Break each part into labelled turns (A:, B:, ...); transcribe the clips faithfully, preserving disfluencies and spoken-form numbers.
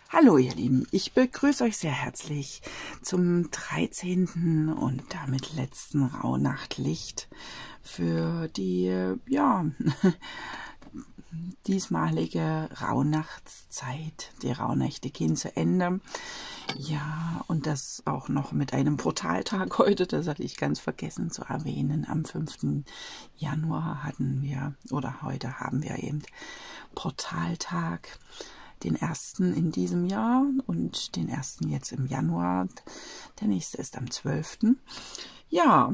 A: Hallo ihr Lieben, ich begrüße euch sehr herzlich zum dreizehnten und damit letzten Rauhnachtlicht für die, ja, diesmalige Rauhnachtszeit. Die Rauhnächte gehen zu Ende. Ja, und das auch noch mit einem Portaltag heute, das hatte ich ganz vergessen zu erwähnen. Am fünften Januar hatten wir, oder heute haben wir eben Portaltag. Den ersten in diesem Jahr und den ersten jetzt im Januar. Der nächste ist am zwölften Ja,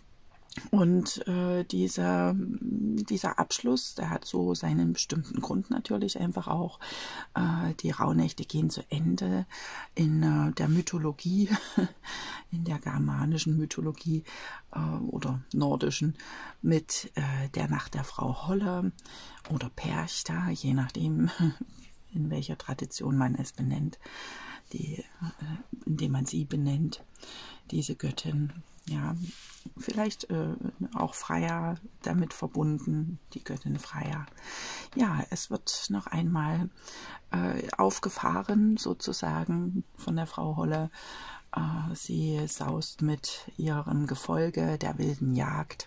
A: und äh, dieser, dieser Abschluss, der hat so seinen bestimmten Grund natürlich einfach auch. Äh, die Rauhnächte gehen zu Ende in äh, der Mythologie, in der germanischen Mythologie äh, oder nordischen mit äh, der Nacht der Frau Holle oder Perchta, je nachdem, in welcher Tradition man es benennt, die, indem man sie benennt, diese Göttin. Ja, vielleicht äh, auch Freya damit verbunden, die Göttin Freya. Ja, es wird noch einmal äh, aufgefahren, sozusagen, von der Frau Holle. Äh, sie saust mit ihrem Gefolge der wilden Jagd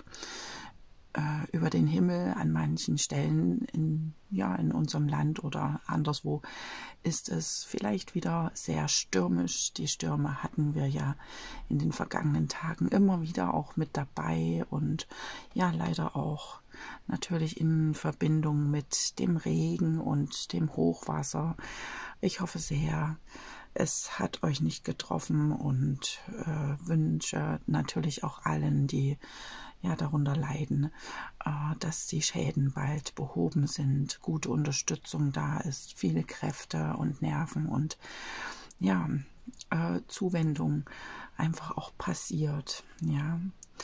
A: über den Himmel. An manchen Stellen in, ja, in unserem Land oder anderswo ist es vielleicht wieder sehr stürmisch. Die Stürme hatten wir ja in den vergangenen Tagen immer wieder auch mit dabei und ja, leider auch natürlich in Verbindung mit dem Regen und dem Hochwasser. Ich hoffe sehr, es hat euch nicht getroffen und äh, wünsche natürlich auch allen, die ja darunter leiden, äh, dass die Schäden bald behoben sind, gute Unterstützung da ist, viele Kräfte und Nerven und ja, äh, Zuwendung einfach auch passiert. Ja,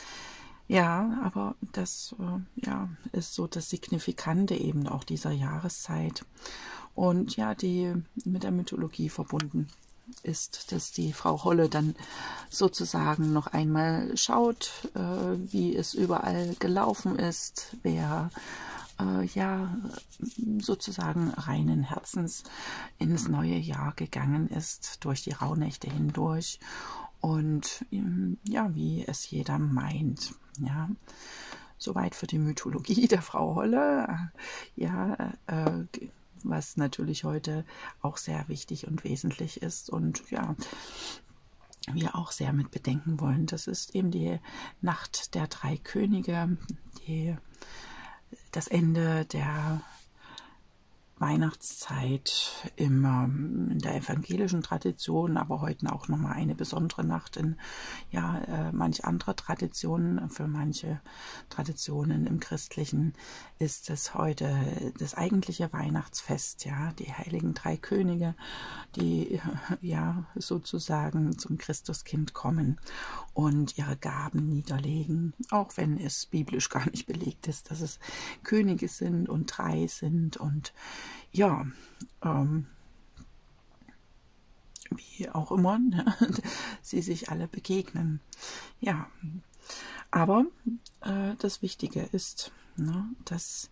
A: ja, aber das äh, ja, ist so das Signifikante eben auch dieser Jahreszeit und ja, die mit der Mythologie verbunden ist, dass die Frau Holle dann sozusagen noch einmal schaut, äh, wie es überall gelaufen ist, wer äh, ja sozusagen reinen Herzens ins neue Jahr gegangen ist, durch die Rauhnächte hindurch und ja, wie es jeder meint. Ja, soweit für die Mythologie der Frau Holle. Ja, äh, was natürlich heute auch sehr wichtig und wesentlich ist und ja, wir auch sehr mit bedenken wollen. Das ist eben die Nacht der drei Könige, die, das Ende der Weihnachtszeit im, in der evangelischen Tradition, aber heute auch nochmal eine besondere Nacht in ja, äh, manch anderer Traditionen. Für manche Traditionen im Christlichen ist es heute das eigentliche Weihnachtsfest, ja, die heiligen drei Könige, die ja sozusagen zum Christuskind kommen und ihre Gaben niederlegen, auch wenn es biblisch gar nicht belegt ist, dass es Könige sind und drei sind und ja, ähm, wie auch immer, ne, sie sich alle begegnen. Ja, aber äh, das Wichtige ist, ne, dass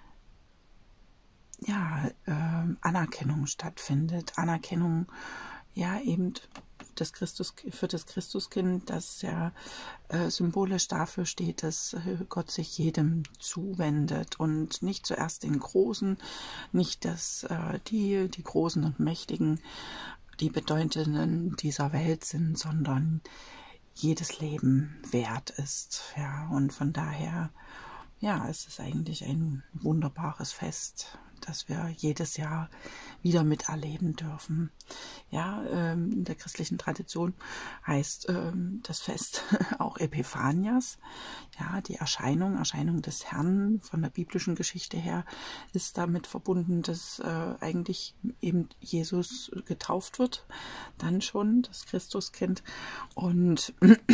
A: ja, äh, Anerkennung stattfindet. Anerkennung, ja, eben das Christus, für das Christuskind, das ja äh, symbolisch dafür steht, dass äh, Gott sich jedem zuwendet und nicht zuerst den Großen, nicht dass äh, die, die Großen und Mächtigen, die Bedeutenden dieser Welt sind, sondern jedes Leben wert ist. Ja, und von daher, ja, es ist eigentlich ein wunderbares Fest, das wir jedes Jahr wieder miterleben dürfen. Ja, ähm, in der christlichen Tradition heißt ähm, das Fest auch Epiphanias. Ja, die Erscheinung, Erscheinung des Herrn von der biblischen Geschichte her ist damit verbunden, dass äh, eigentlich eben Jesus getauft wird, dann schon das Christuskind und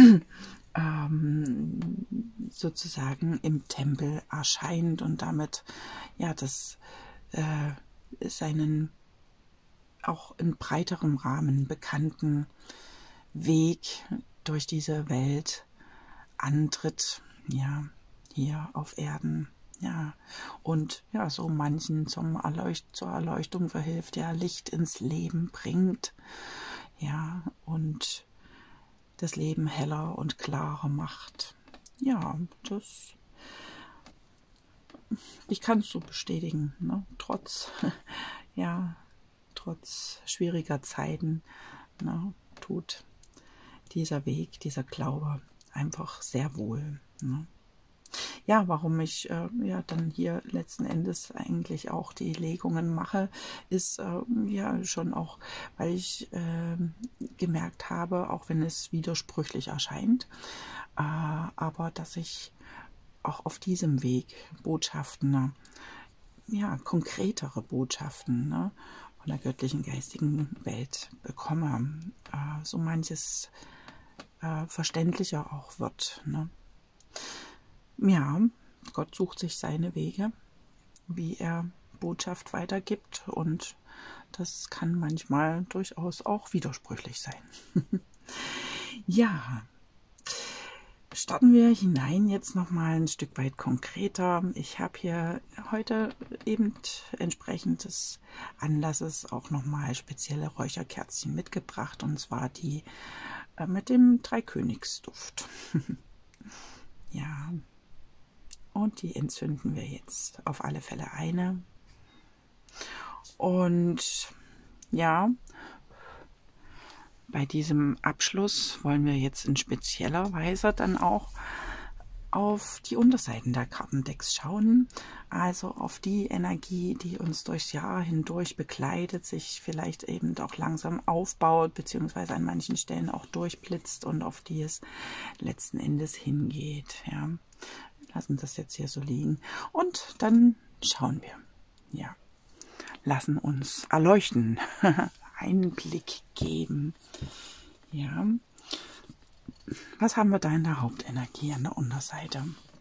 A: ähm, sozusagen im Tempel erscheint und damit ja das äh, seinen auch in breiterem Rahmen bekannten Weg durch diese Welt antritt, ja, hier auf Erden. Ja, und ja, so manchen zum Erleucht zur Erleuchtung verhilft, der Licht ins Leben bringt, ja, und das Leben heller und klarer macht. Ja, das, ich kann es so bestätigen, ne? Trotz, ja, trotz schwieriger Zeiten, ne, tut dieser Weg, dieser Glaube einfach sehr wohl, ne? Ja, warum ich äh, ja dann hier letzten Endes eigentlich auch die Legungen mache, ist äh, ja schon auch, weil ich äh, gemerkt habe, auch wenn es widersprüchlich erscheint, äh, aber dass ich auch auf diesem Weg Botschaften, ne, ja, konkretere Botschaften, ne, von der göttlichen geistigen Welt bekomme, äh, so manches äh, verständlicher auch wird, ne. Ja, Gott sucht sich seine Wege, wie er Botschaft weitergibt, und das kann manchmal durchaus auch widersprüchlich sein. Ja, starten wir hinein jetzt noch mal ein Stück weit konkreter. Ich habe hier heute eben entsprechend des Anlasses auch noch mal spezielle Räucherkerzchen mitgebracht, und zwar die äh, mit dem Dreikönigsduft. Ja. Und die entzünden wir jetzt auf alle Fälle eine. Und ja, bei diesem Abschluss wollen wir jetzt in spezieller Weise dann auch auf die Unterseiten der Kartendecks schauen. Also auf die Energie, die uns durchs Jahr hindurch begleitet, sich vielleicht eben auch langsam aufbaut, beziehungsweise an manchen Stellen auch durchblitzt, und auf die es letzten Endes hingeht. Ja. Lassen das jetzt hier so liegen und dann schauen wir. Ja, lassen uns erleuchten, Einblick geben. Ja, was haben wir da in der Hauptenergie an der Unterseite?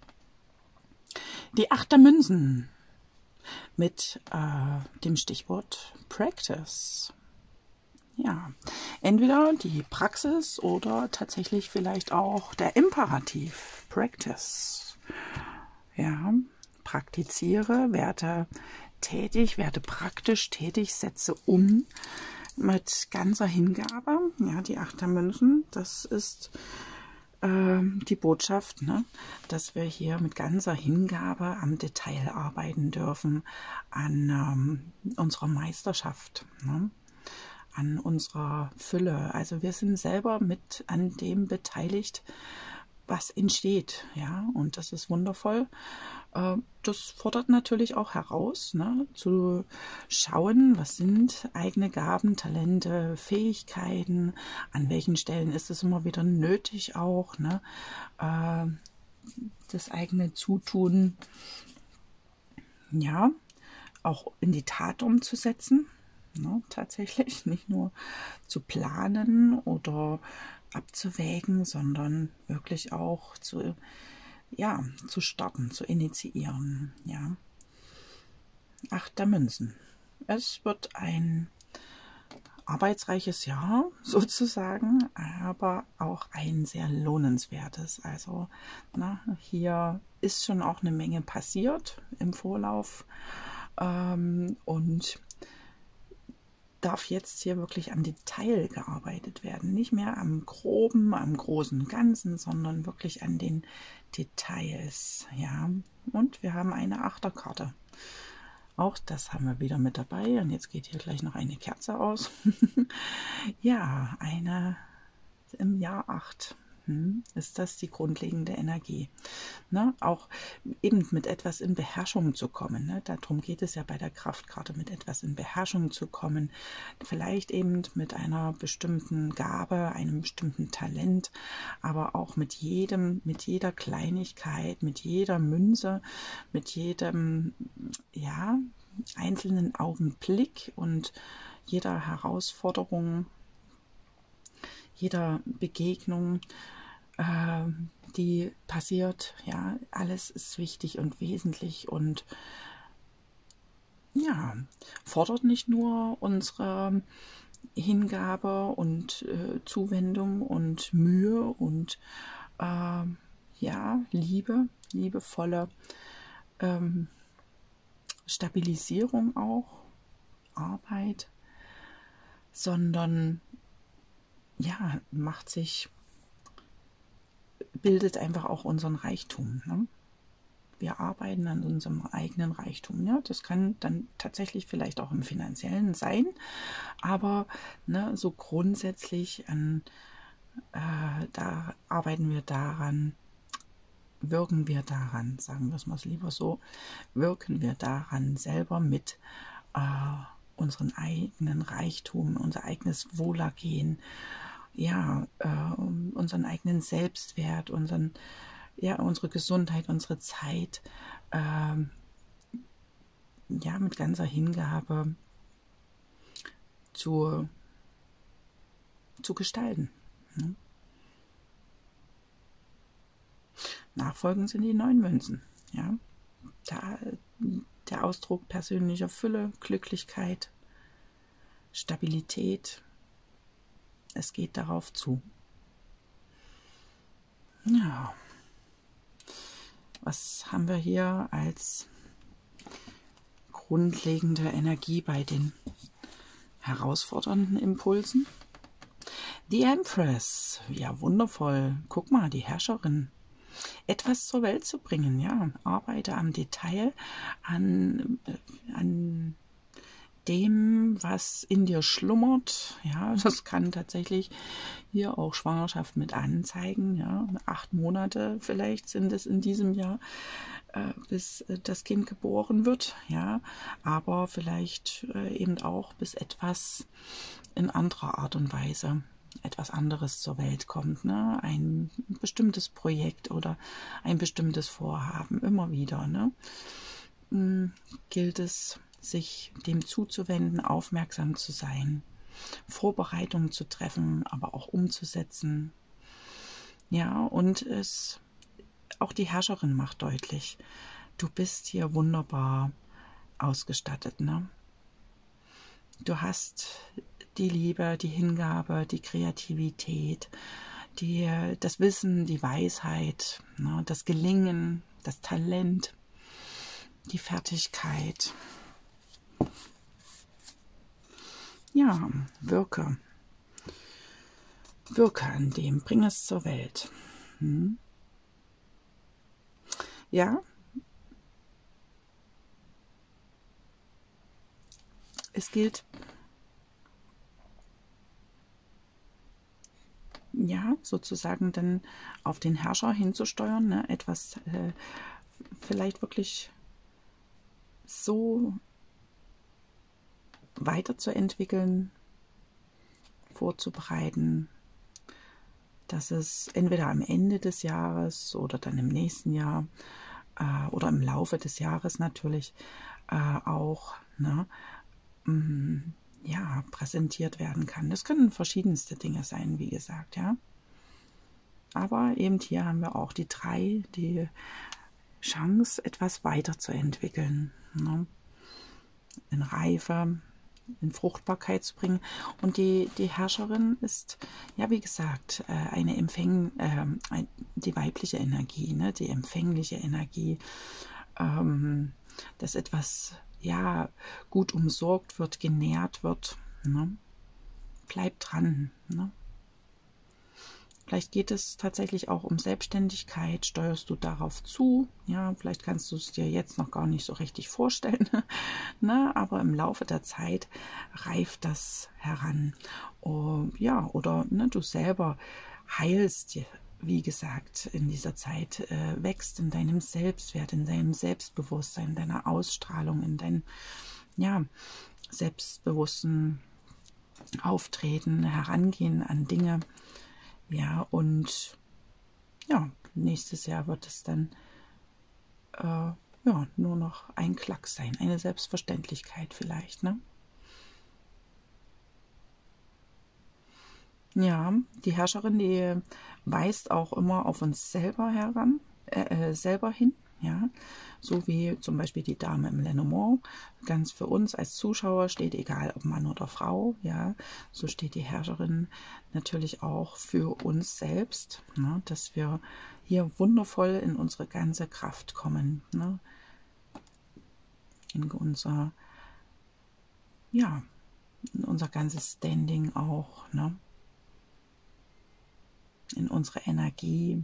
A: Die Acht der Münzen mit äh, dem Stichwort Practice. Ja, entweder die Praxis oder tatsächlich vielleicht auch der Imperativ Practice. Ja, praktiziere, werde tätig, werde praktisch tätig, setze um mit ganzer Hingabe. Ja, die Acht der Münzen, das ist äh, die Botschaft, ne, dass wir hier mit ganzer Hingabe am Detail arbeiten dürfen, an ähm, unserer Meisterschaft, ne, an unserer Fülle. Also wir sind selber mit an dem beteiligt, was entsteht, ja, und das ist wundervoll. Das fordert natürlich auch heraus, ne, zu schauen, was sind eigene Gaben, Talente, Fähigkeiten, an welchen Stellen ist es immer wieder nötig auch, ne, das eigene Zutun, ja, auch in die Tat umzusetzen, ne, tatsächlich, nicht nur zu planen oder abzuwägen, sondern wirklich auch zu, ja, zu starten, zu initiieren. Ja. Acht der Münzen. Es wird ein arbeitsreiches Jahr sozusagen, aber auch ein sehr lohnenswertes. Also na, hier ist schon auch eine Menge passiert im Vorlauf, ähm, und darf jetzt hier wirklich am Detail gearbeitet werden. Nicht mehr am Groben, am großen Ganzen, sondern wirklich an den Details. Ja, und wir haben eine Achterkarte. Auch das haben wir wieder mit dabei. Und jetzt geht hier gleich noch eine Kerze aus. Ja, eine im Jahr acht. Hm, ist das die grundlegende Energie. Ne? Auch eben mit etwas in Beherrschung zu kommen. Ne? Darum geht es ja bei der Kraftkarte, mit etwas in Beherrschung zu kommen. Vielleicht eben mit einer bestimmten Gabe, einem bestimmten Talent, aber auch mit jedem, mit jeder Kleinigkeit, mit jeder Münze, mit jedem, ja, einzelnen Augenblick und jeder Herausforderung, jeder Begegnung, äh, die passiert. Ja, alles ist wichtig und wesentlich und ja, fordert nicht nur unsere Hingabe und äh, Zuwendung und Mühe und äh, ja, Liebe, liebevolle ähm, Stabilisierung auch, Arbeit, sondern ja, macht sich, bildet einfach auch unseren Reichtum. Ne? Wir arbeiten an unserem eigenen Reichtum. Ja? Das kann dann tatsächlich vielleicht auch im Finanziellen sein, aber ne, so grundsätzlich an, äh, da arbeiten wir daran, wirken wir daran, sagen wir es mal lieber so, wirken wir daran selber mit äh, unseren eigenen Reichtum, unser eigenes Wohlergehen, ja, äh, unseren eigenen Selbstwert, unseren, ja, unsere Gesundheit, unsere Zeit, äh, ja, mit ganzer Hingabe zu, zu gestalten. Ne? Nachfolgend sind die neuen Münzen. Ja? Da, der Ausdruck persönlicher Fülle, Glücklichkeit, Stabilität. Es geht darauf zu. Ja. Was haben wir hier als grundlegende Energie bei den herausfordernden Impulsen? Die Empress. Ja, wundervoll. Guck mal, die Herrscherin. Etwas zur Welt zu bringen, ja. Arbeite am Detail, an, an dem, was in dir schlummert. Ja, das kann tatsächlich hier auch Schwangerschaft mit anzeigen. Ja, acht Monate vielleicht sind es in diesem Jahr, äh, bis äh, das Kind geboren wird. Ja, aber vielleicht äh, eben auch bis etwas in anderer Art und Weise etwas anderes zur Welt kommt, ne? Ein bestimmtes Projekt oder ein bestimmtes Vorhaben, immer wieder, ne? Hm, gilt es, sich dem zuzuwenden, aufmerksam zu sein, Vorbereitungen zu treffen, aber auch umzusetzen. Ja, und es auch die Herrscherin macht deutlich, du bist hier wunderbar ausgestattet, ne? Du hast die Liebe, die Hingabe, die Kreativität, die, das Wissen, die Weisheit, ne, das Gelingen, das Talent, die Fertigkeit. Ja, wirke. Wirke an dem, bring es zur Welt. Hm? Ja, es gilt, ja, sozusagen dann auf den Herrscher hinzusteuern, ne? Etwas äh, vielleicht wirklich so weiterzuentwickeln, vorzubereiten, dass es entweder am Ende des Jahres oder dann im nächsten Jahr äh, oder im Laufe des Jahres natürlich äh, auch, ne, mh, ja, präsentiert werden kann. Das können verschiedenste Dinge sein, wie gesagt, ja. Aber eben hier haben wir auch die drei, die Chance, etwas weiterzuentwickeln, ne? In Reife, in Fruchtbarkeit zu bringen. Und die, die Herrscherin ist, ja, wie gesagt, eine Empfäng, äh, die weibliche Energie, ne? Die empfängliche Energie, ähm, dass etwas, ja, gut umsorgt wird, genährt wird. Ne? Bleib dran. Ne? Vielleicht geht es tatsächlich auch um Selbstständigkeit. Steuerst du darauf zu? Ja, vielleicht kannst du es dir jetzt noch gar nicht so richtig vorstellen. Ne? Aber im Laufe der Zeit reift das heran. Oh, ja, oder ne, du selber heilst, wie gesagt, in dieser Zeit, äh, wächst in deinem Selbstwert, in deinem Selbstbewusstsein, in deiner Ausstrahlung, in deinem, ja, selbstbewussten Auftreten, Herangehen an Dinge. Ja, und ja, nächstes Jahr wird es dann äh, ja, nur noch ein Klacks sein, eine Selbstverständlichkeit vielleicht, ne? Ja, die Herrscherin, die weist auch immer auf uns selber heran, äh, selber hin, ja, so wie zum Beispiel die Dame im Lenormand, ganz für uns als Zuschauer steht, egal ob Mann oder Frau, ja, so steht die Herrscherin natürlich auch für uns selbst, ne, dass wir hier wundervoll in unsere ganze Kraft kommen, ne, in unser, ja, in unser ganzes Standing auch, ne? In unsere Energie.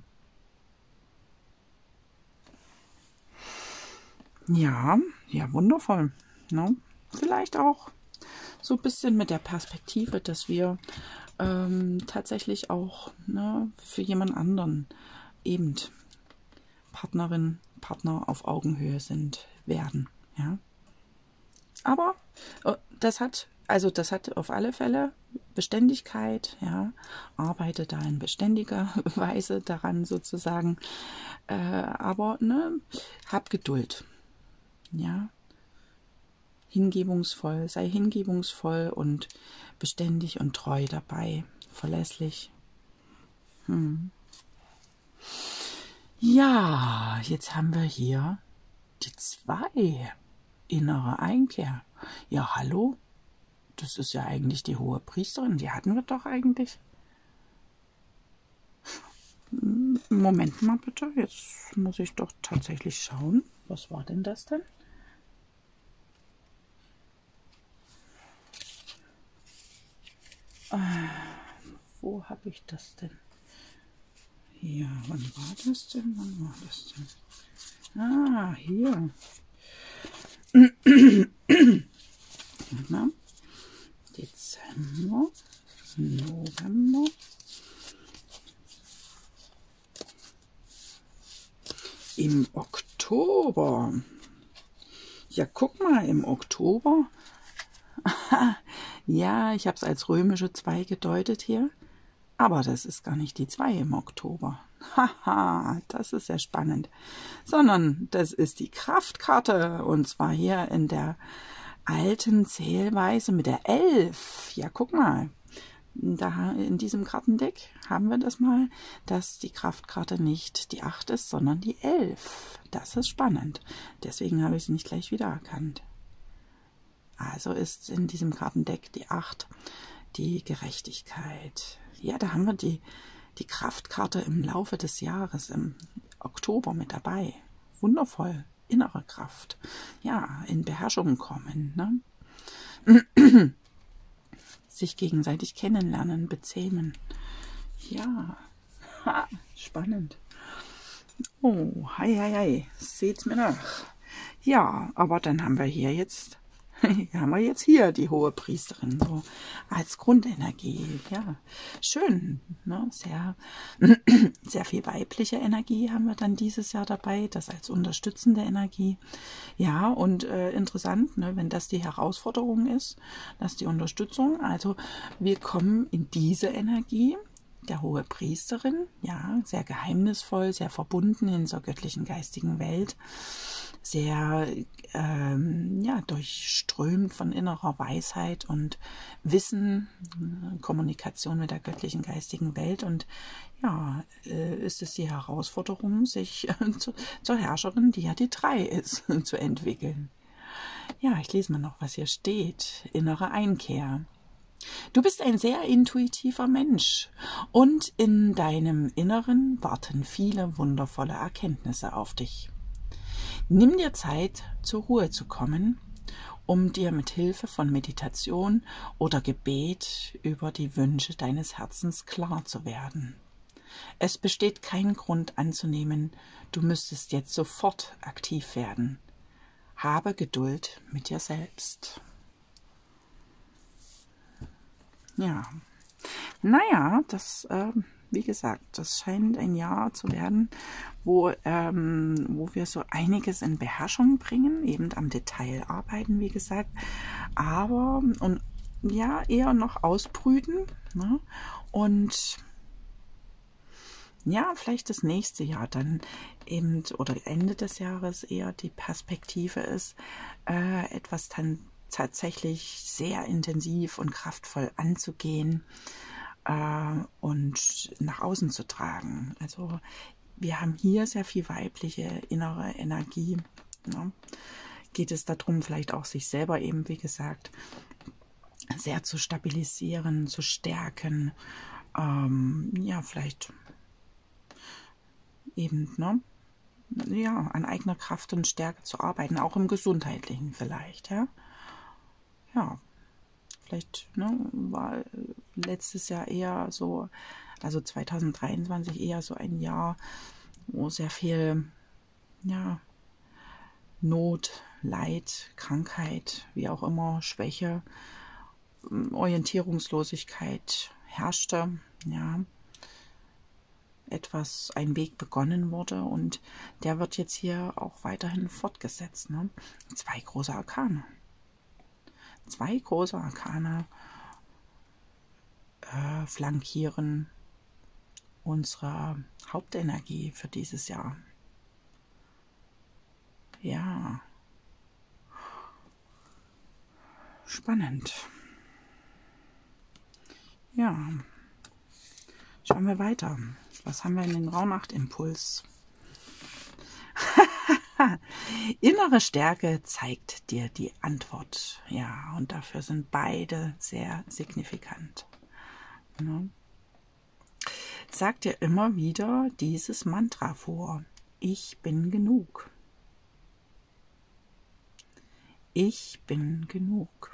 A: Ja, ja, wundervoll. Ne? Vielleicht auch so ein bisschen mit der Perspektive, dass wir ähm, tatsächlich auch, ne, für jemand anderen eben Partnerin, Partner auf Augenhöhe sind, werden. Ja? Aber äh, das hat, also das hat auf alle Fälle Beständigkeit, ja, arbeite da in beständiger Weise daran sozusagen, äh, aber ne, hab Geduld, ja, hingebungsvoll, sei hingebungsvoll und beständig und treu dabei, verlässlich. Hm. Ja, jetzt haben wir hier die zwei, innere Einkehr. Ja, hallo? Das ist ja eigentlich die hohe Priesterin, die hatten wir doch eigentlich. Moment mal bitte, jetzt muss ich doch tatsächlich schauen. Was war denn das denn? Ah, wo habe ich das denn? Ja, wann war das denn? Wann war das denn? Ah, hier. Na, Dezember, November. Im Oktober. Ja, guck mal, im Oktober. Ja, ich habe es als römische zwei gedeutet hier. Aber das ist gar nicht die zwei im Oktober. Haha, das ist ja spannend. Sondern das ist die Kraftkarte. Und zwar hier in der alten Zählweise mit der elf. Ja, guck mal. Da in diesem Kartendeck haben wir das mal, dass die Kraftkarte nicht die acht ist, sondern die elf. Das ist spannend. Deswegen habe ich sie nicht gleich wiedererkannt. Also ist in diesem Kartendeck die acht die Gerechtigkeit. Ja, da haben wir die, die Kraftkarte im Laufe des Jahres, im Oktober mit dabei. Wundervoll. Innere Kraft. Ja, in Beherrschung kommen, ne? Sich gegenseitig kennenlernen, bezähmen. Ja, ha, spannend. Oh, hei, hei, hei, seht's mir nach. Ja, aber dann haben wir hier jetzt, haben wir jetzt hier die hohe Priesterin, so als Grundenergie. Ja, schön, ne? Sehr, sehr viel weibliche Energie haben wir dann dieses Jahr dabei, das als unterstützende Energie. Ja, und äh, interessant, ne, wenn das die Herausforderung ist, dass die Unterstützung, also wir kommen in diese Energie, der hohe Priesterin, ja, sehr geheimnisvoll, sehr verbunden in zur göttlichen geistigen Welt, sehr ähm, ja, durchströmt von innerer Weisheit und Wissen, Kommunikation mit der göttlichen geistigen Welt. Und ja, äh, ist es die Herausforderung, sich äh, zu, zur Herrscherin, die ja die drei ist, zu entwickeln. Ja, ich lese mal noch, was hier steht. Innere Einkehr. Du bist ein sehr intuitiver Mensch und in deinem Inneren warten viele wundervolle Erkenntnisse auf dich. Nimm dir Zeit, zur Ruhe zu kommen, um dir mit Hilfe von Meditation oder Gebet über die Wünsche deines Herzens klar zu werden. Es besteht kein Grund anzunehmen, du müsstest jetzt sofort aktiv werden. Habe Geduld mit dir selbst. Ja, naja, das, äh, wie gesagt, das scheint ein Jahr zu werden, wo, ähm, wo wir so einiges in Beherrschung bringen, eben am Detail arbeiten, wie gesagt, aber und ja, eher noch ausbrüten, ne? Und ja, vielleicht das nächste Jahr dann eben oder Ende des Jahres eher die Perspektive ist, äh, etwas dann tatsächlich sehr intensiv und kraftvoll anzugehen äh, und nach außen zu tragen. Also wir haben hier sehr viel weibliche innere Energie. Ne? Geht es darum, vielleicht auch sich selber eben, wie gesagt, sehr zu stabilisieren, zu stärken. Ähm, ja, vielleicht eben, ne? ja, an eigener Kraft und Stärke zu arbeiten, auch im Gesundheitlichen vielleicht, ja. Ja, vielleicht, ne, war letztes Jahr eher so, also zweitausenddreiundzwanzig eher so ein Jahr, wo sehr viel, ja, Not, Leid, Krankheit, wie auch immer, Schwäche, Orientierungslosigkeit herrschte, ja, etwas, ein Weg begonnen wurde und der wird jetzt hier auch weiterhin fortgesetzt. Ne? Zwei große Arkane. Zwei große Arkane äh, flankieren unsere Hauptenergie für dieses Jahr. Ja, spannend. Ja, schauen wir weiter. Was haben wir in den Rauhnachtimpuls? Innere Stärke zeigt dir die Antwort. Ja, und dafür sind beide sehr signifikant. Ne? Sag dir immer wieder dieses Mantra vor. Ich bin genug. Ich bin genug.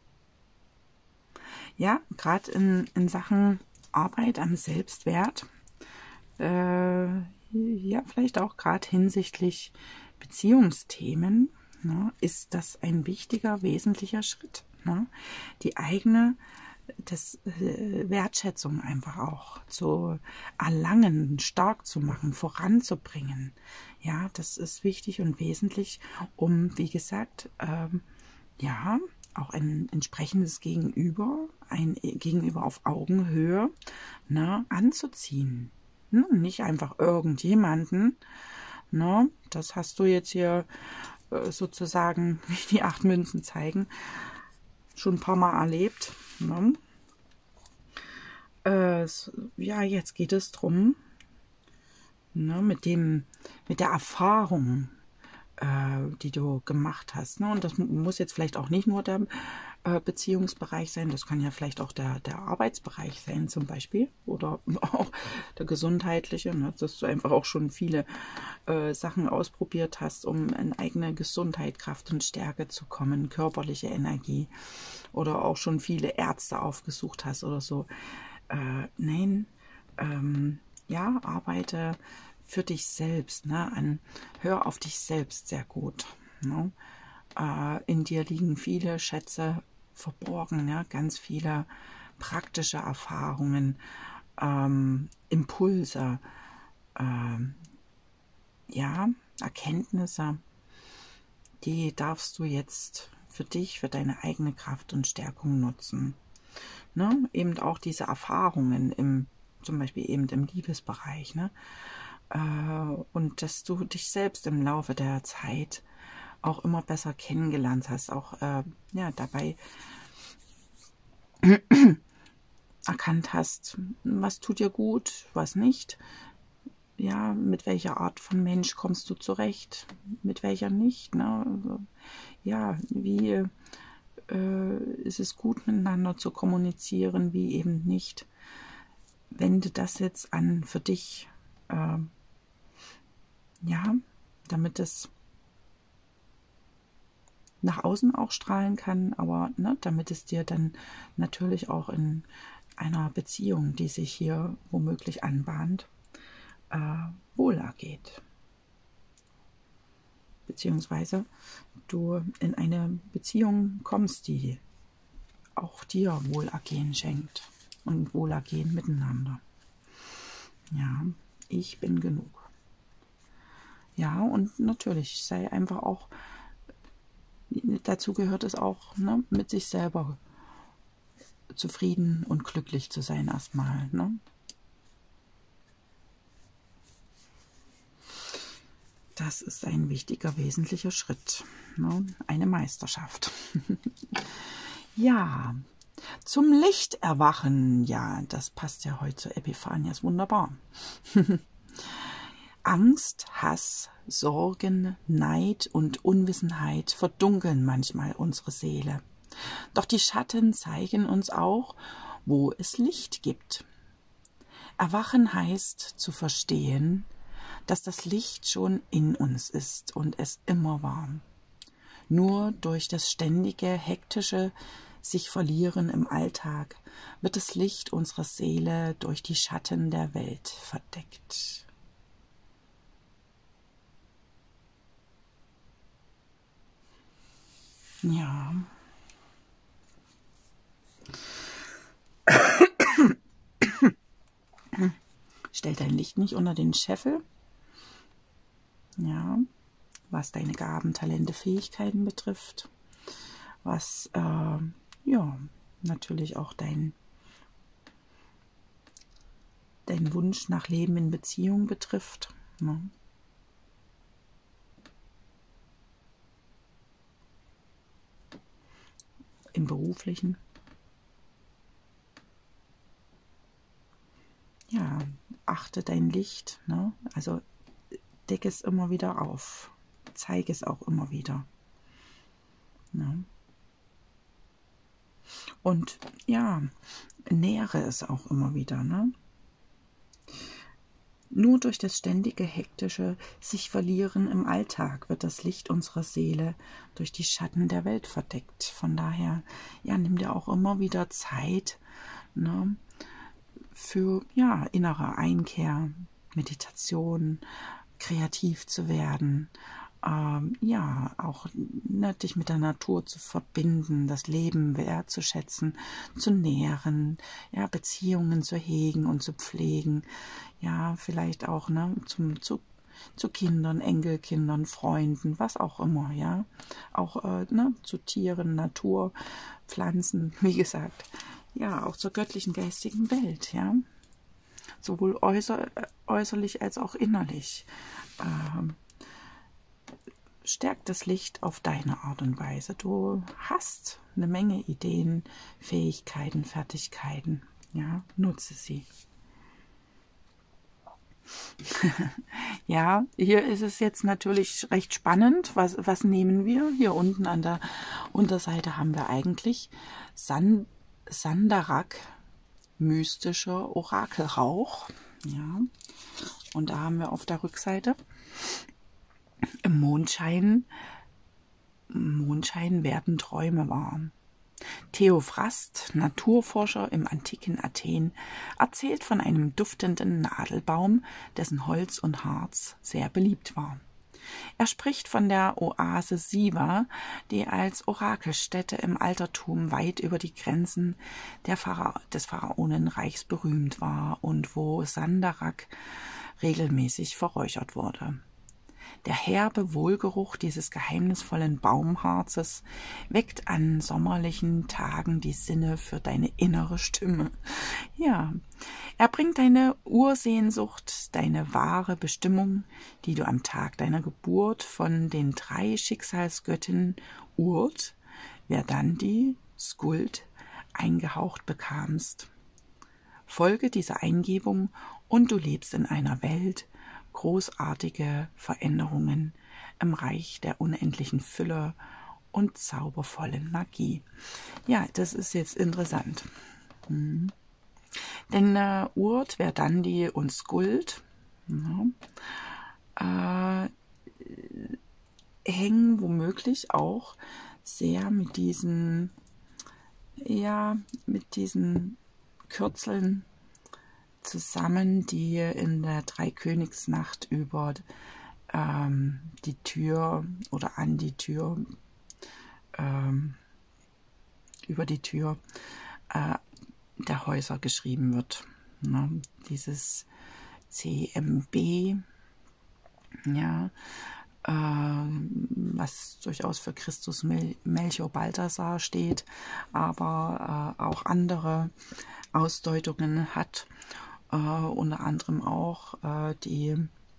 A: Ja, gerade in, in Sachen Arbeit am Selbstwert, äh, ja, vielleicht auch gerade hinsichtlich Beziehungsthemen, ne, ist das ein wichtiger, wesentlicher Schritt. Ne? Die eigene das, äh, Wertschätzung einfach auch zu erlangen, stark zu machen, voranzubringen. Ja, das ist wichtig und wesentlich, um, wie gesagt, ähm, ja, auch ein entsprechendes Gegenüber, ein Gegenüber auf Augenhöhe, ne, anzuziehen. Ne, nicht einfach irgendjemanden. Ne, das hast du jetzt hier äh, sozusagen, wie die acht Münzen zeigen, schon ein paar Mal erlebt. Ne? Äh, ja, jetzt geht es darum, ne, mit dem, mit der Erfahrung, äh, die du gemacht hast. Ne? Und das muss jetzt vielleicht auch nicht nur der äh, Beziehungsbereich sein, das kann ja vielleicht auch der, der Arbeitsbereich sein zum Beispiel oder auch der gesundheitliche, ne? Dass du einfach auch schon viele äh, Sachen ausprobiert hast, um in eigene Gesundheit, Kraft und Stärke zu kommen, körperliche Energie oder auch schon viele Ärzte aufgesucht hast oder so. Äh, nein, ähm, ja, arbeite für dich selbst, ne? An, hör auf dich selbst sehr gut. Ne? Äh, in dir liegen viele Schätze verborgen, ja? Ganz viele praktische Erfahrungen, ähm, Impulse, ähm, ja, Erkenntnisse, die darfst du jetzt für dich, für deine eigene Kraft und Stärkung nutzen. Ne? Eben auch diese Erfahrungen im, zum Beispiel eben im Liebesbereich, ne? Äh, und dass du dich selbst im Laufe der Zeit auch immer besser kennengelernt hast, auch äh, ja, dabei erkannt hast, was tut dir gut, was nicht. Ja, mit welcher Art von Mensch kommst du zurecht, mit welcher nicht. Ne? Also, ja, wie äh, ist es gut, miteinander zu kommunizieren, wie eben nicht. Wende das jetzt an für dich, äh, ja, damit es nach außen auch strahlen kann, aber ne, damit es dir dann natürlich auch in einer Beziehung, die sich hier womöglich anbahnt, äh, wohl ergeht. Beziehungsweise du in eine Beziehung kommst, die auch dir Wohlergehen schenkt und Wohlergehen miteinander. Ja, ich bin genug. Ja, und natürlich sei einfach auch, dazu gehört es auch, ne, mit sich selber zufrieden und glücklich zu sein erstmal. Ne? Das ist ein wichtiger, wesentlicher Schritt. Ne? Eine Meisterschaft. Ja, zum Licht erwachen. Ja, das passt ja heute zu Epiphanias wunderbar. Angst, Hass, Sorgen, Neid und Unwissenheit verdunkeln manchmal unsere Seele. Doch die Schatten zeigen uns auch, wo es Licht gibt. Erwachen heißt zu verstehen, dass das Licht schon in uns ist und es immer war. Nur durch das ständige, hektische sich verlieren im Alltag wird das Licht unserer Seele durch die Schatten der Welt verdeckt. Ja. Stell dein Licht nicht unter den Scheffel. Ja, was deine Gaben, Talente, Fähigkeiten betrifft, was äh, ja natürlich auch dein, dein Wunsch nach Leben in Beziehung betrifft. Ne? Im Beruflichen. Ja, achte dein Licht, ne? Also decke es immer wieder auf, zeige es auch immer wieder. Ne? Und ja, nähere es auch immer wieder. Ne? Nur durch das ständige, hektische sich verlieren im Alltag wird das Licht unserer Seele durch die Schatten der Welt verdeckt. Von daher, ja, nimm dir auch immer wieder Zeit, ne, für ja, innere Einkehr, Meditation, kreativ zu werden, ähm, ja, auch ne, dich mit der Natur zu verbinden, das Leben wertzuschätzen, zu nähren, ja, Beziehungen zu hegen und zu pflegen, ja, vielleicht auch ne, zum, zu, zu Kindern, Enkelkindern, Freunden, was auch immer, ja, auch äh, ne, zu Tieren, Natur, Pflanzen, wie gesagt, ja, auch zur göttlichen geistigen Welt, ja, sowohl äußer, äußerlich als auch innerlich. Ähm, stärkt das Licht auf deine Art und Weise. Du hast eine Menge Ideen, Fähigkeiten, Fertigkeiten. Ja, nutze sie. Ja, hier ist es jetzt natürlich recht spannend. Was, was nehmen wir? Hier unten an der Unterseite haben wir eigentlich San, Sandarak, mystischer Orakelrauch. Ja, und da haben wir auf der Rückseite im Mondschein, im Mondschein werden Träume wahr. Theophrast, Naturforscher im antiken Athen, erzählt von einem duftenden Nadelbaum, dessen Holz und Harz sehr beliebt war. Er spricht von der Oase Siwa, die als Orakelstätte im Altertum weit über die Grenzen der Phara- des Pharaonenreichs berühmt war und wo Sandarak regelmäßig verräuchert wurde. Der herbe Wohlgeruch dieses geheimnisvollen Baumharzes weckt an sommerlichen Tagen die Sinne für deine innere Stimme. Ja, er bringt deine Ursehnsucht, deine wahre Bestimmung, die du am Tag deiner Geburt von den drei Schicksalsgöttinnen Urt, Verdandi, Skuld eingehaucht bekamst. Folge dieser Eingebung und du lebst in einer Welt, großartige Veränderungen im Reich der unendlichen Fülle und zaubervollen Magie. Ja, das ist jetzt interessant. Hm. Denn äh, Urt, Verdandi und Skuld ja, äh, hängen womöglich auch sehr mit diesen, ja, mit diesen Kürzeln zusammen, die in der Dreikönigsnacht über ähm, die Tür oder an die Tür, ähm, über die Tür äh, der Häuser geschrieben wird. Ne? Dieses C M B, ja, äh, was durchaus für Christus, Mel Melchior, Balthasar steht, aber äh, auch andere Ausdeutungen hat. Uh, unter anderem auch uh, die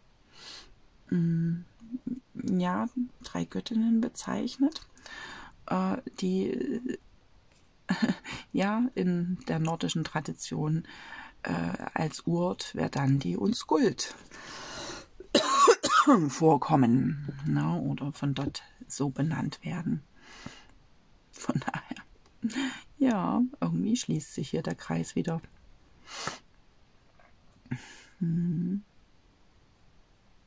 A: mh, ja, drei Göttinnen bezeichnet, uh, die ja in der nordischen Tradition uh, als Urt, Verdandi und Skuld vorkommen, na, oder von dort so benannt werden. Von daher, ja, irgendwie schließt sich hier der Kreis wieder.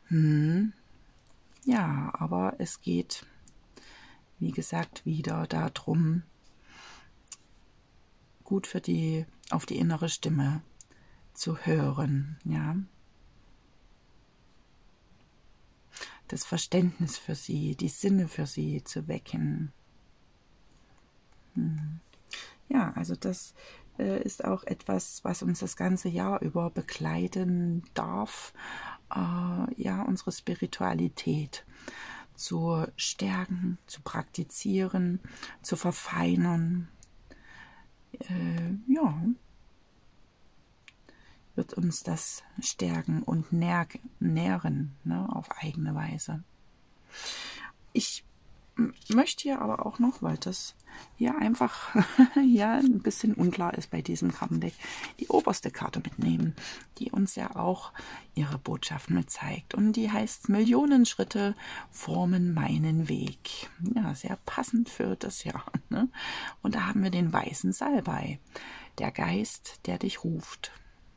A: Hm. Ja, aber es geht, wie gesagt, wieder darum, gut für die, auf die innere Stimme zu hören, ja. Das Verständnis für sie, die Sinne für sie zu wecken. Hm. Ja, also das äh, ist auch etwas, was uns das ganze Jahr über begleiten darf, äh, ja, unsere Spiritualität zu stärken, zu praktizieren, zu verfeinern. Äh, ja, wird uns das stärken und nähr nähren, ne, auf eigene Weise. Ich möchte hier aber auch noch, weil das hier einfach ja ein bisschen unklar ist bei diesem Kartendeck, die oberste Karte mitnehmen, die uns ja auch ihre Botschaften mit zeigt. Und die heißt: Millionen Schritte formen meinen Weg. Ja, sehr passend für das Jahr, ne? Und da haben wir den weißen Salbei, der Geist, der dich ruft.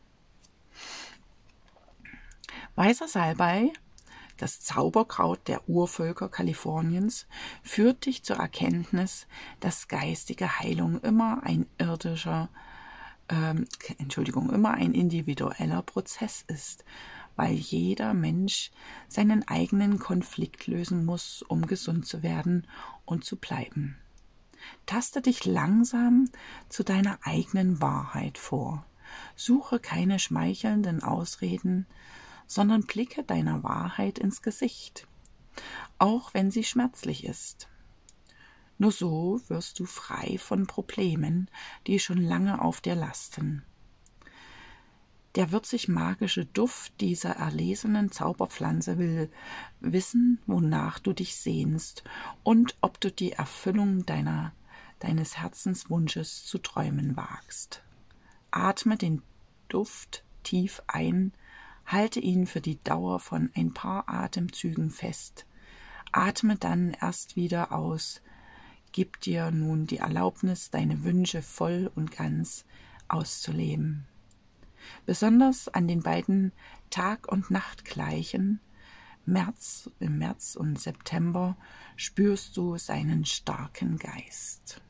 A: Weißer Salbei, das Zauberkraut der Urvölker Kaliforniens, führt dich zur Erkenntnis, dass geistige Heilung immer ein irdischer, ähm, Entschuldigung, immer ein individueller Prozess ist, weil jeder Mensch seinen eigenen Konflikt lösen muss, um gesund zu werden und zu bleiben. Taste dich langsam zu deiner eigenen Wahrheit vor. Suche keine schmeichelnden Ausreden, sondern blicke deiner Wahrheit ins Gesicht, auch wenn sie schmerzlich ist. Nur so wirst du frei von Problemen, die schon lange auf dir lasten. Der würzig magische Duft dieser erlesenen Zauberpflanze will wissen, wonach du dich sehnst und ob du die Erfüllung deiner, deines Herzenswunsches zu träumen wagst. Atme den Duft tief ein, halte ihn für die Dauer von ein paar Atemzügen fest. Atme dann erst wieder aus. Gib dir nun die Erlaubnis, deine Wünsche voll und ganz auszuleben. Besonders an den beiden Tag- und Nachtgleichen, März, im März und September, spürst du seinen starken Geist.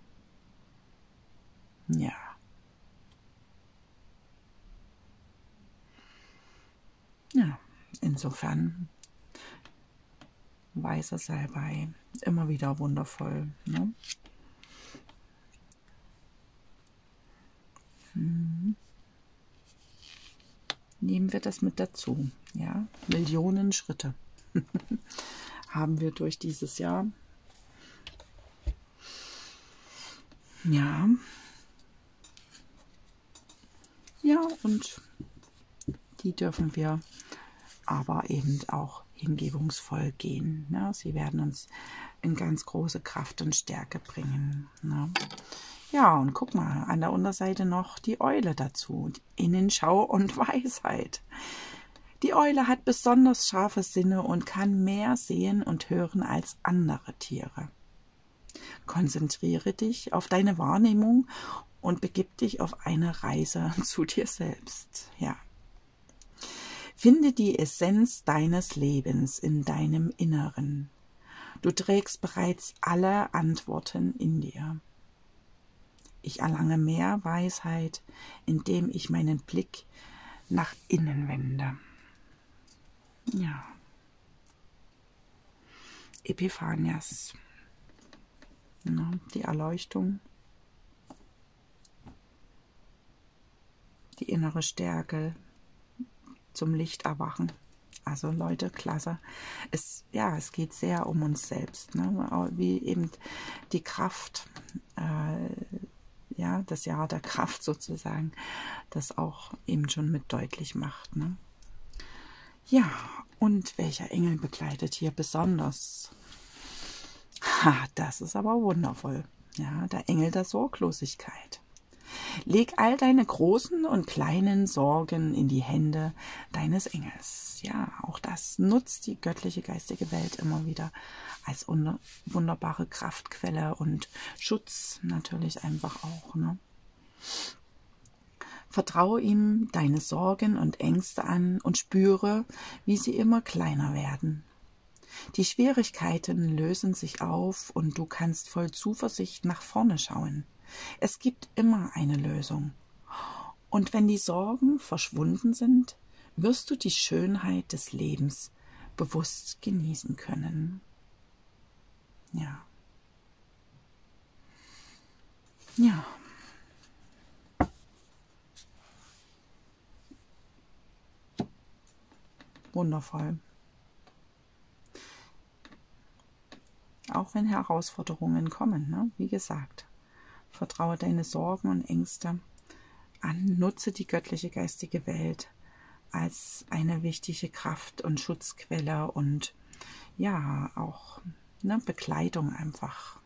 A: Ja. Ja, insofern weißer Salbei, immer wieder wundervoll, ne? Hm. Nehmen wir das mit dazu, ja? Millionen Schritte haben wir durch dieses Jahr. Ja. Ja, und die dürfen wir aber eben auch hingebungsvoll gehen. Ne? Sie werden uns in ganz große Kraft und Stärke bringen. Ne? Ja, und guck mal, an der Unterseite noch die Eule dazu. Innenschau und Weisheit. Die Eule hat besonders scharfe Sinne und kann mehr sehen und hören als andere Tiere. Konzentriere dich auf deine Wahrnehmung und begib dich auf eine Reise zu dir selbst. Ja. Finde die Essenz deines Lebens in deinem Inneren. Du trägst bereits alle Antworten in dir. Ich erlange mehr Weisheit, indem ich meinen Blick nach innen wende. Ja. Epiphanias. Ja, die Erleuchtung. Die innere Stärke. Zum Licht erwachen. Also Leute, klasse. Es, ja, es geht sehr um uns selbst, ne? Wie eben die Kraft, äh, ja, das Jahr der Kraft sozusagen, das auch eben schon mit deutlich macht. Ne? Ja, und welcher Engel begleitet hier besonders? Ha, das ist aber wundervoll. Ja, der Engel der Sorglosigkeit. Leg all deine großen und kleinen Sorgen in die Hände deines Engels. Ja, auch das nutzt die göttliche geistige Welt immer wieder als wunderbare Kraftquelle und Schutz natürlich einfach auch. Ne? Vertraue ihm deine Sorgen und Ängste an und spüre, wie sie immer kleiner werden. Die Schwierigkeiten lösen sich auf und du kannst voll Zuversicht nach vorne schauen. Es gibt immer eine Lösung. Und wenn die Sorgen verschwunden sind, wirst du die Schönheit des Lebens bewusst genießen können. Ja. Ja. Wundervoll. Auch wenn Herausforderungen kommen, ne? Wie gesagt, vertraue deine Sorgen und Ängste an, nutze die göttliche geistige Welt als eine wichtige Kraft und Schutzquelle und ja, auch ne, Begleitung einfach.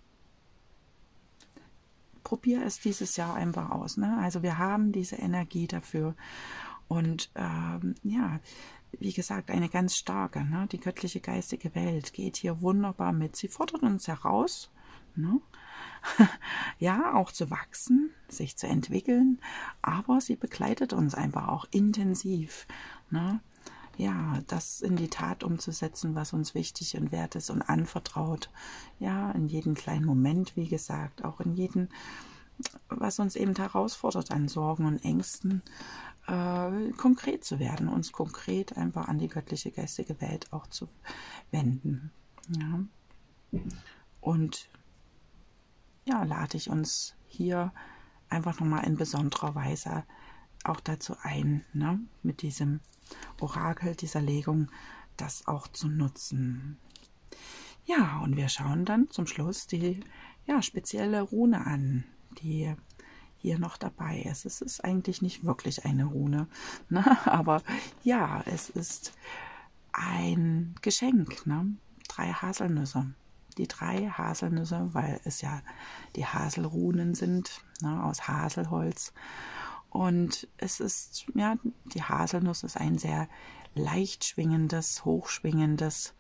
A: Probier es dieses Jahr einfach aus. Ne? Also wir haben diese Energie dafür und ähm, ja, wie gesagt, eine ganz starke, ne? Die göttliche geistige Welt geht hier wunderbar mit. Sie fordert uns heraus, ne? Ja, auch zu wachsen, sich zu entwickeln, aber sie begleitet uns einfach auch intensiv, ne? Ja, das in die Tat umzusetzen, was uns wichtig und wert ist und anvertraut. Ja, in jedem kleinen Moment, wie gesagt, auch in jedem, was uns eben herausfordert an Sorgen und Ängsten, äh, konkret zu werden, uns konkret einfach an die göttliche geistige Welt auch zu wenden. Ja. Und ja, lade ich uns hier einfach nochmal in besonderer Weise auch dazu ein, ne, mit diesem Orakel, dieser Legung, das auch zu nutzen. Ja, und wir schauen dann zum Schluss die ja, spezielle Rune an, die hier noch dabei ist. Es ist eigentlich nicht wirklich eine Rune, ne? Aber ja, es ist ein Geschenk, ne? Drei Haselnüsse. Die drei Haselnüsse, weil es ja die Haselrunen sind, ne, aus Haselholz. Und es ist, ja, die Haselnuss ist ein sehr leicht schwingendes, hochschwingendes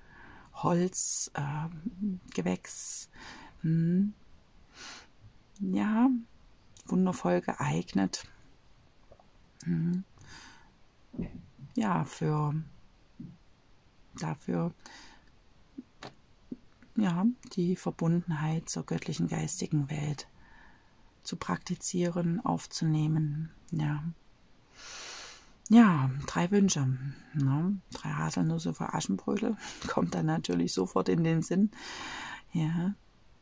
A: Holzgewächs. Äh, hm. Ja, wundervoll geeignet. Hm. Ja, für dafür ja, die Verbundenheit zur göttlichen geistigen Welt zu praktizieren, aufzunehmen. Ja, ja drei Wünsche. Ne? Drei Haselnüsse für Aschenbrödel kommt dann natürlich sofort in den Sinn. Ja.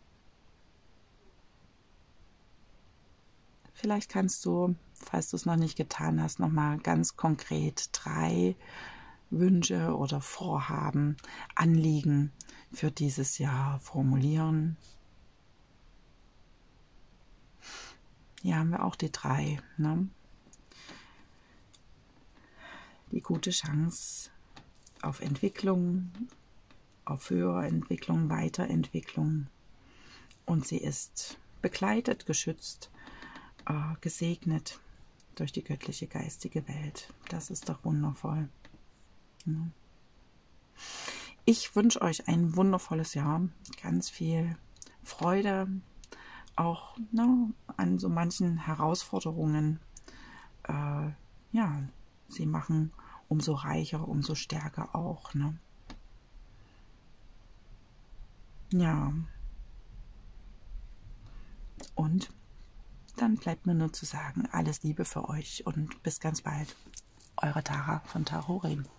A: Vielleicht kannst du, falls du es noch nicht getan hast, nochmal ganz konkret drei Wünsche oder Vorhaben, Anliegen für dieses Jahr formulieren. Hier haben wir auch die drei, ne? Die gute Chance auf Entwicklung, auf höhere Entwicklung, Weiterentwicklung. Und sie ist begleitet, geschützt, äh, gesegnet durch die göttliche geistige Welt. Das ist doch wundervoll. Ja. Ich wünsche euch ein wundervolles Jahr, ganz viel Freude, auch ne, an so manchen Herausforderungen. Äh, ja, sie machen umso reicher, umso stärker auch. Ne? Ja. Und dann bleibt mir nur zu sagen, alles Liebe für euch und bis ganz bald. Eure Tara von Tarorin.